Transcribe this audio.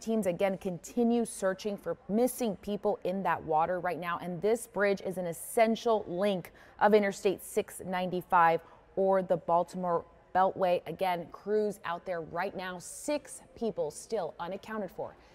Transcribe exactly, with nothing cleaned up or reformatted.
teams again continue searching for missing people in that water right now. And this bridge is an essential link of Interstate six ninety-five or the Baltimore Beltway. Again, crews out there right now, six people still unaccounted for.